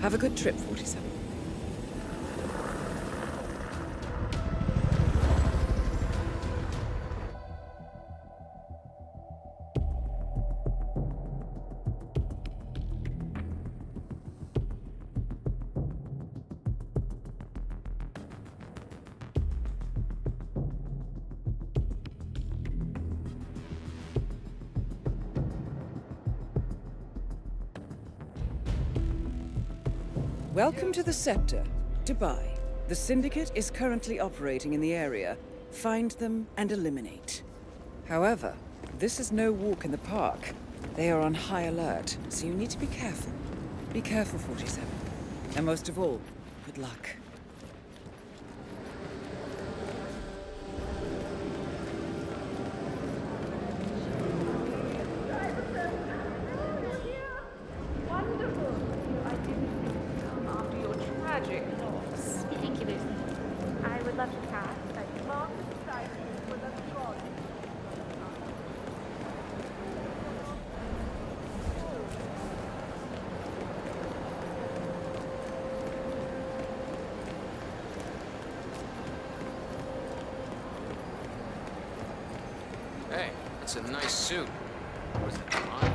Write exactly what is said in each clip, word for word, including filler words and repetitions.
Have a good trip, forty-seven. Welcome to the Scepter, Dubai. The Syndicate is currently operating in the area. Find them and eliminate. However, this is no walk in the park. They are on high alert, so you need to be careful. Be careful, forty-seven. And most of all, good luck. Hey, it's a nice suit. Was it mine?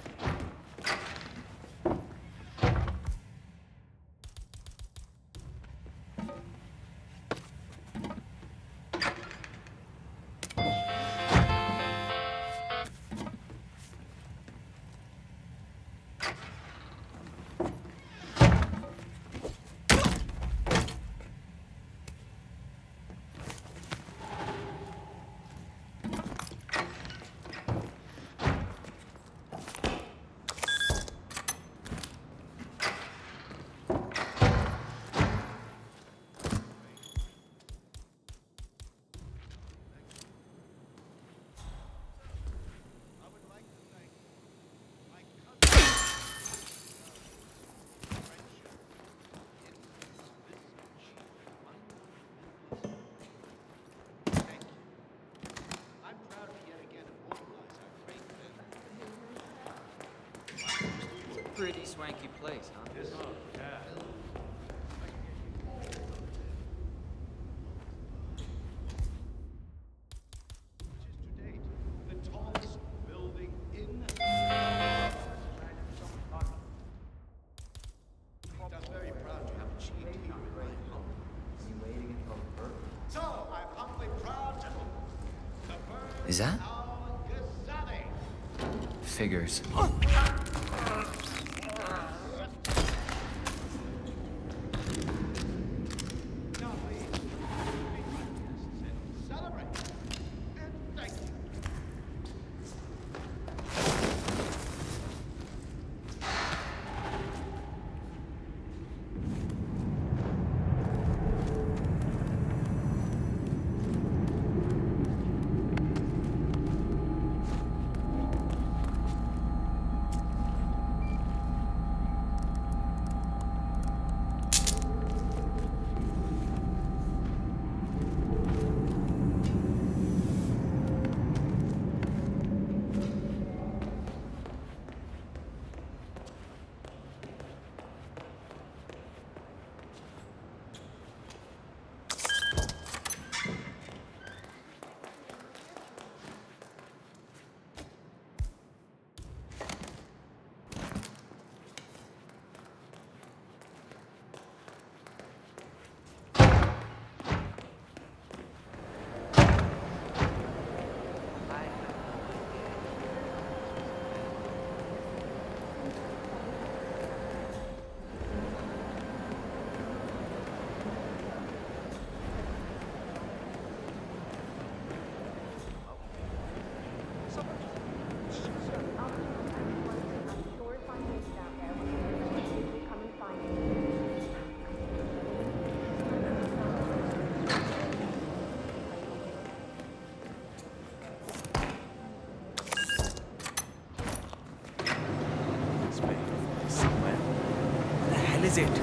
Pretty swanky place, huh? Yes. Oh, yeah. Which is to date the tallest building in the I'm very proud to have achieved here in my home. So I'm humbly proud to Is that? Figures. Is it?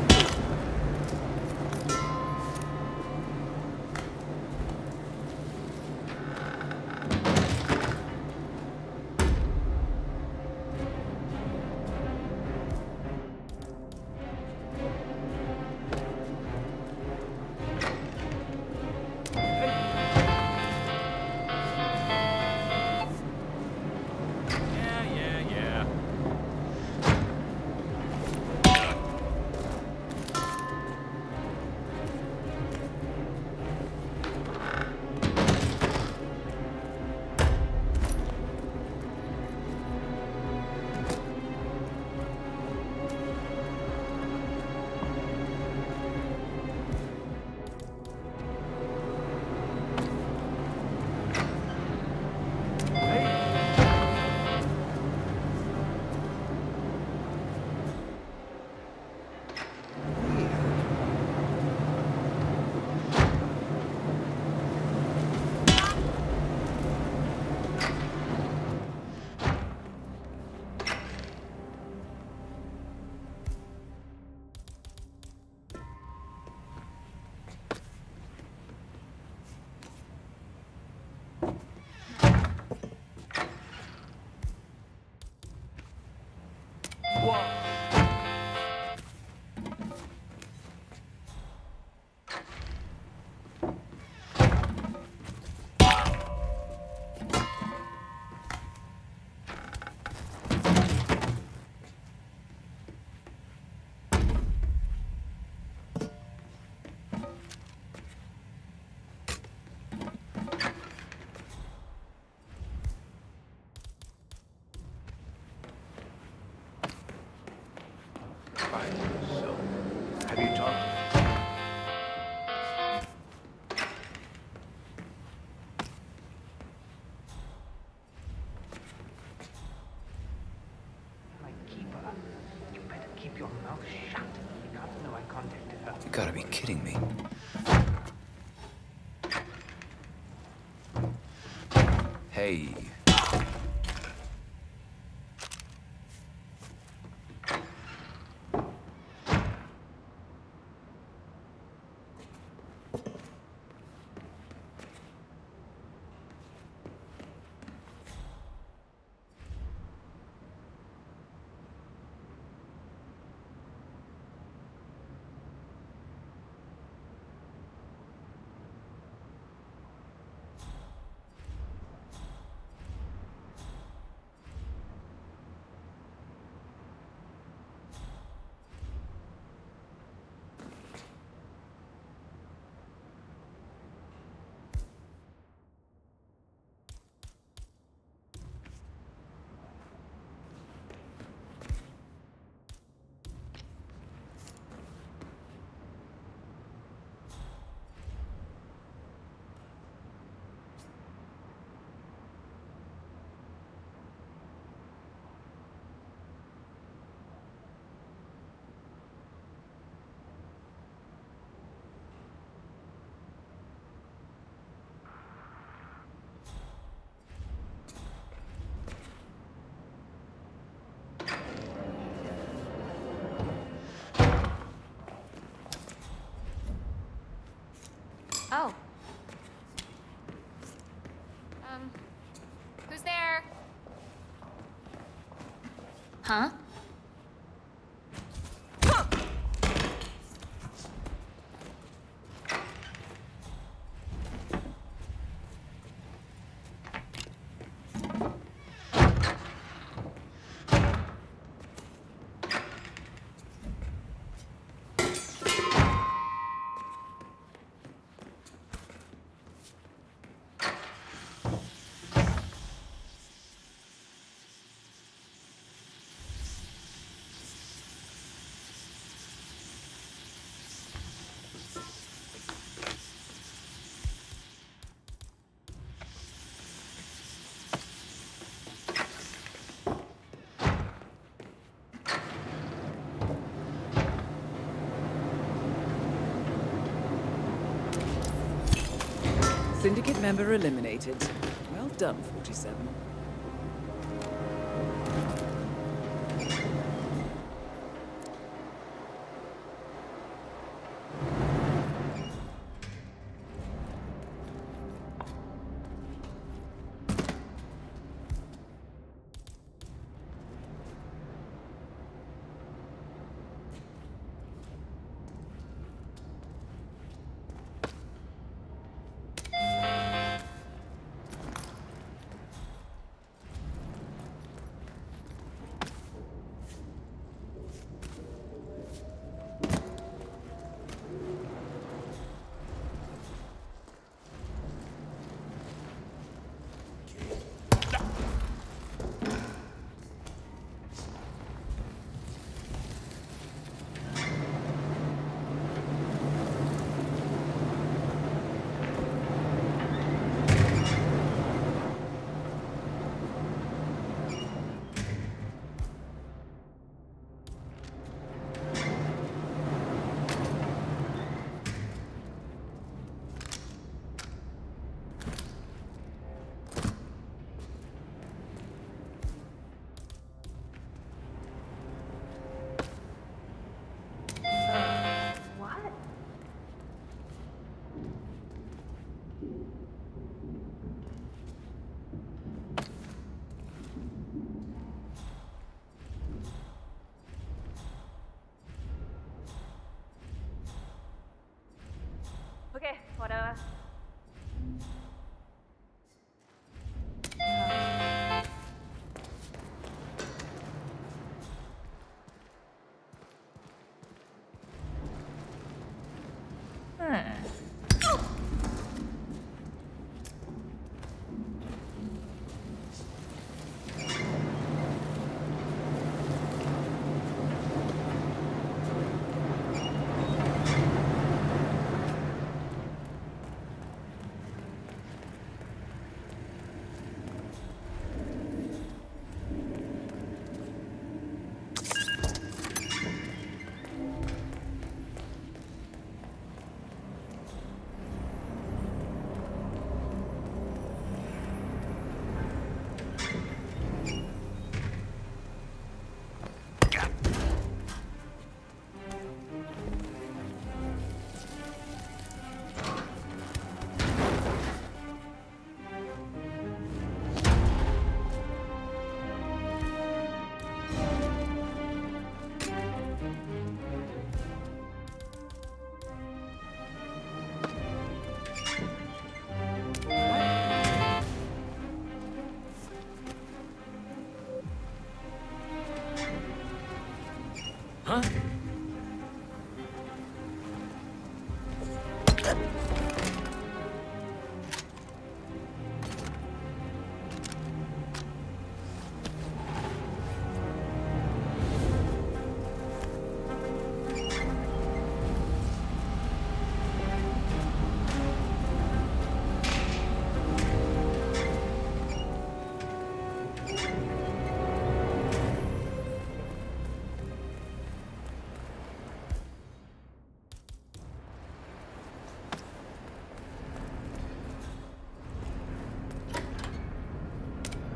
Hey. Oh. Um, who's there? Huh? Syndicate member eliminated. Well done, forty-seven.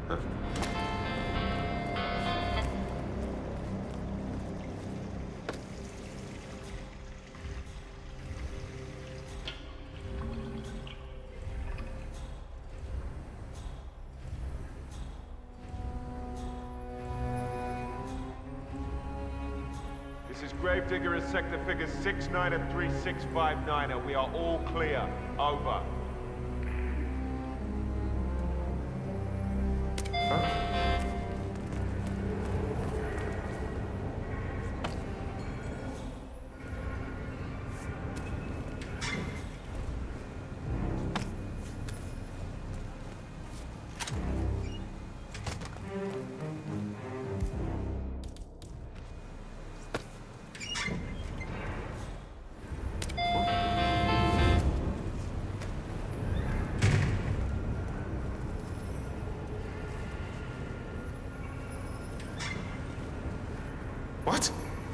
This is Gravedigger as sector figures six nine and three six five nine. We are all clear. Over. Huh? What?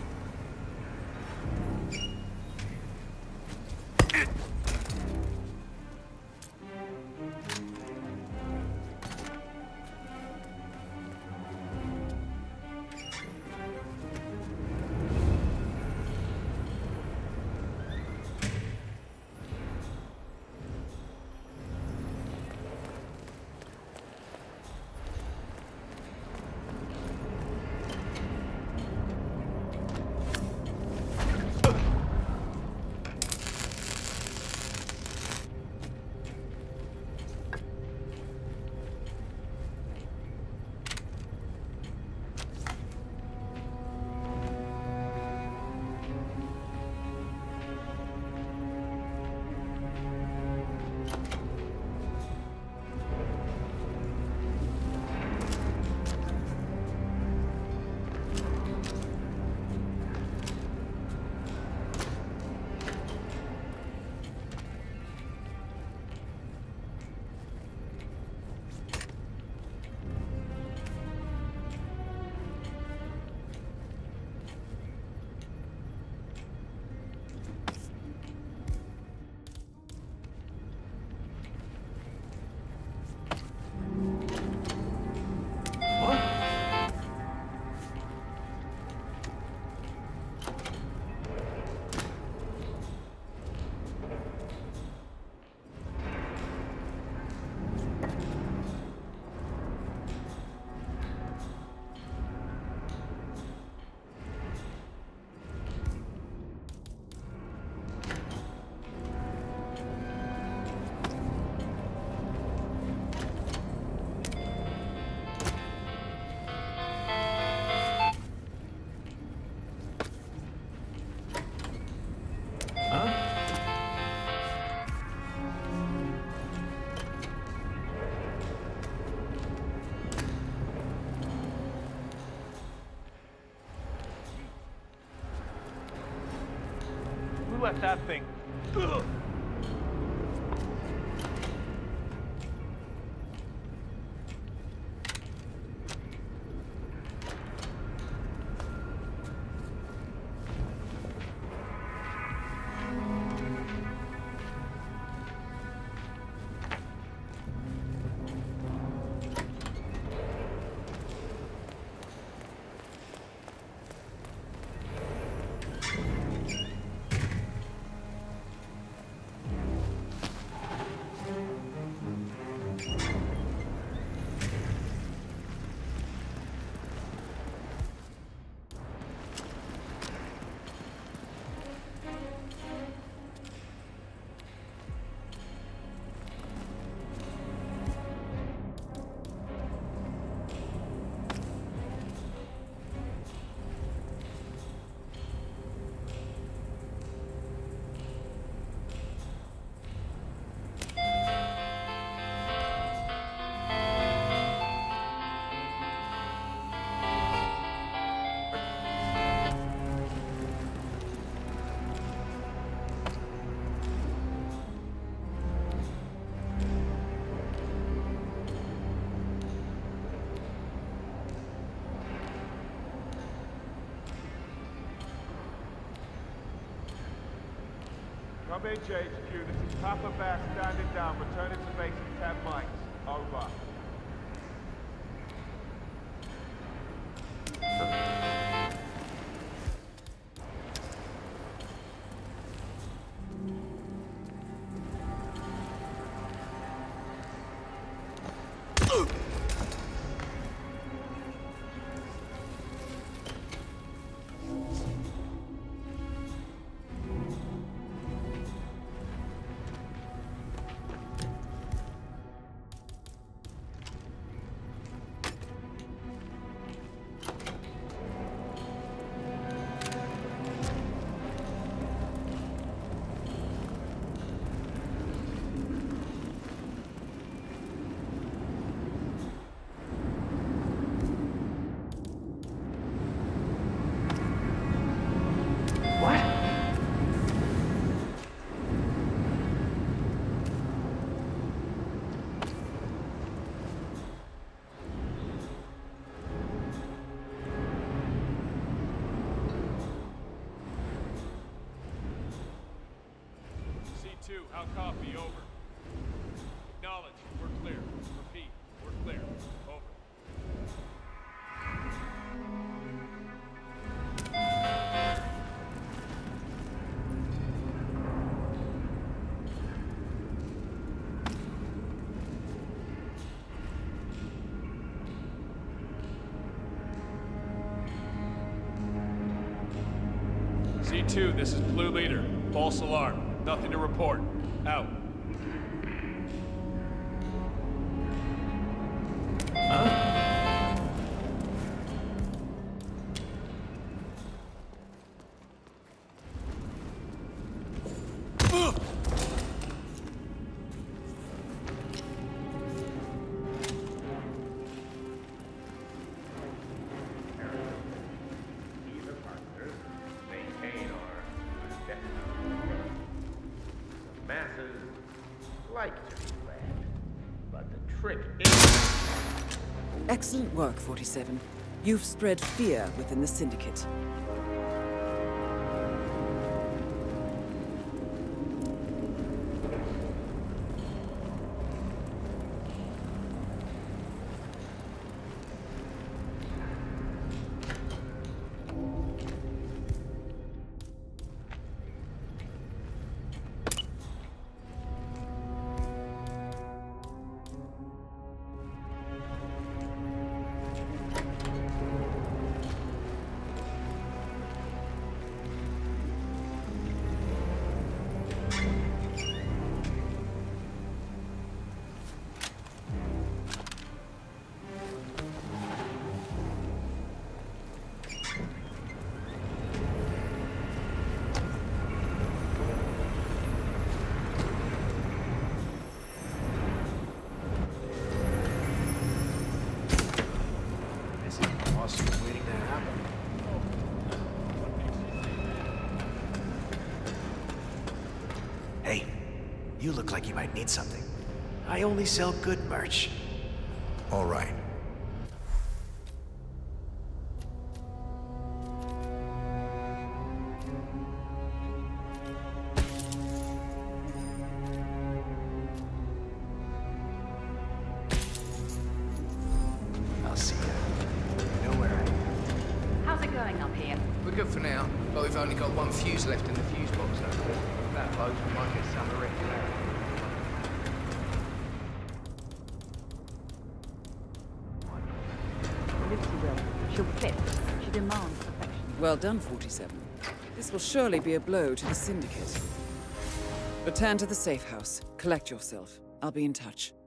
Who let that thing? Ugh. Come in, J H Q. This is Papa Bear standing down. Returning to base in ten mics. Over. two, how copy? Over. Acknowledge. We're clear. Repeat. We're clear. Over. C two, this is Blue Leader. False alarm. Nothing to report. Out. Like to be glad, but the trick is... Excellent work, forty-seven. You've spread fear within the Syndicate. Hey, you look like you might need something. I only sell good merch. All right. I'll see you. You know where I am. How's it going up here? We're good for now, but we've only got one fuse left in the fuse box. So if that blows, we might get some direct there. Liberty will. She'll flip. She demands perfection. Well done, forty-seven. This will surely be a blow to the Syndicate. Return to the safe house. Collect yourself. I'll be in touch.